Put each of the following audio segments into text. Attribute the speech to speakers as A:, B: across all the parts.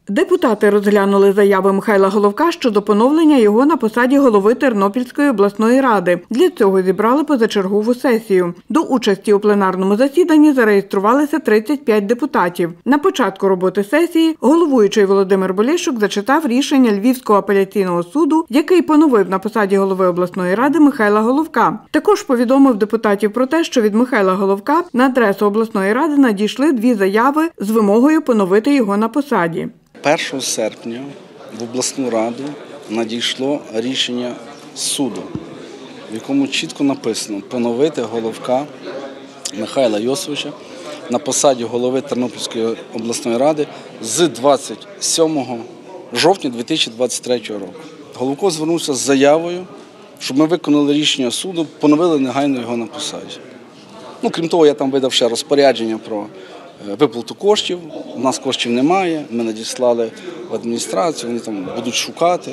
A: Депутати розглянули заяви Михайла Головка щодо поновлення його на посаді голови Тернопільської обласної ради. Для цього зібрали позачергову сесію. До участі у пленарному засіданні зареєструвалися 35 депутатів. На початку роботи сесії головуючий Володимир Болєщук зачитав рішення Львівського апеляційного суду, який поновив на посаді голови обласної ради Михайла Головка. Також повідомив депутатів про те, що від Михайла Головка на адресу обласної ради надійшли 2 заяви з вимогою поновити його на посаді.
B: 1 серпня в обласну раду надійшло рішення суду, в якому чітко написано поновити Головка Михайла Йосифовича на посаді голови Тернопільської обласної ради з 27 жовтня 2023 року. Головко звернувся з заявою, щоб ми виконали рішення суду, поновили негайно його на посаді. Крім того, я там видав ще розпорядження про виплату коштів. У нас коштів немає, ми надіслали в адміністрацію, вони там будуть шукати.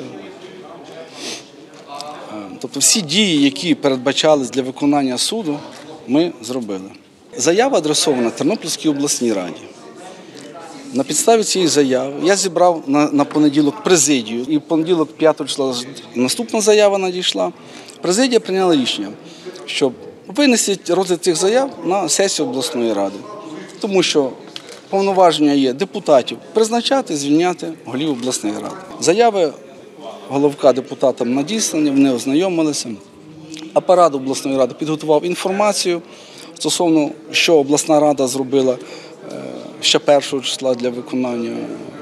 B: Тобто всі дії, які передбачались для виконання суду, ми зробили. Заява адресована Тернопільській обласній раді. На підставі цієї заяви я зібрав на понеділок президію, і в понеділок 5 числа наступна заява надійшла. Президія прийняла рішення, щоб винести розгляд цих заяв на сесію обласної ради. Тому що повноваження є депутатів призначати, звільняти голів обласної ради. Заяви Головка депутатам надіслані, вони ознайомилися. Апарат обласної ради підготував інформацію стосовно, що обласна рада зробила ще 1 числа для виконання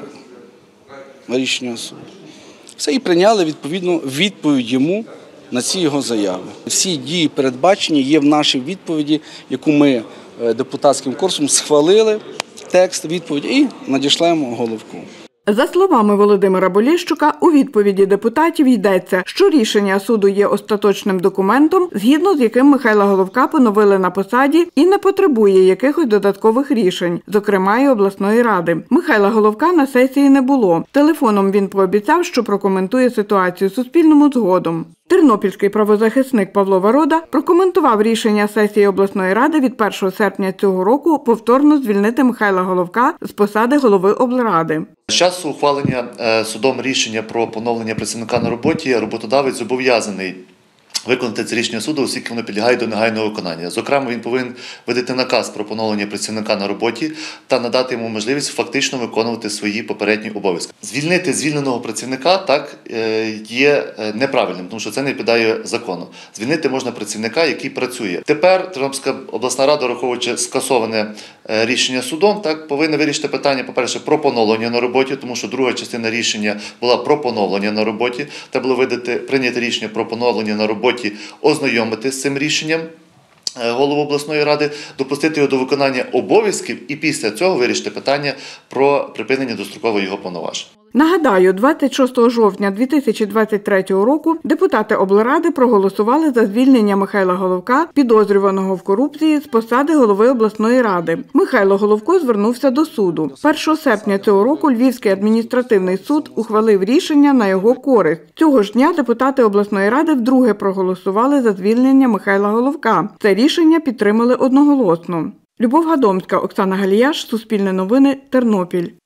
B: рішення суду. Все, і прийняли відповідну відповідь йому на ці його заяви. Всі дії передбачені є в нашій відповіді, яку ми депутатським корпусом схвалили, текст відповіді і надішлемо Головку.
A: За словами Володимира Болєщука, у відповіді депутатів йдеться, що рішення суду є остаточним документом, згідно з яким Михайла Головка поновили на посаді і не потребує якихось додаткових рішень, зокрема і обласної ради. Михайла Головка на сесії не було. Телефоном він пообіцяв, що прокоментує ситуацію Суспільному згодом. Тернопільський правозахисник Павло Варода прокоментував рішення сесії обласної ради від 1 серпня цього року повторно звільнити Михайла Головка з посади голови облради.
C: З часу ухвалення судом рішення про поновлення працівника на роботі роботодавець зобов'язаний виконати це рішення суду, оскільки воно підлягає до негайного виконання. Зокрема, він повинен видати наказ про поновлення працівника на роботі та надати йому можливість фактично виконувати свої попередні обов'язки. Звільнити звільненого працівника є неправильним, тому що це не відповідає закону. Звільнити можна працівника, який працює. Тепер Тернопільська обласна рада, враховуючи скасоване рішення судом, повинна вирішити питання, по-перше, про поновлення на роботі, тому що друга частина рішення була про поновлення на роботі. Та було прийняти рішення про поновлення на роботі, ознайомити з цим рішенням голову обласної ради, допустити його до виконання обов'язків і після цього вирішити питання про припинення достроково його повноважень.
A: Нагадаю, 26 жовтня 2023 року депутати облради проголосували за звільнення Михайла Головка, підозрюваного в корупції, з посади голови обласної ради. Михайло Головко звернувся до суду. 1 серпня цього року Львівський адміністративний суд ухвалив рішення на його користь. Цього ж дня депутати обласної ради вдруге проголосували за звільнення Михайла Головка. Це рішення підтримали одноголосно. Любов Гадомська, Оксана Галіяш, Суспільне новини, Тернопіль.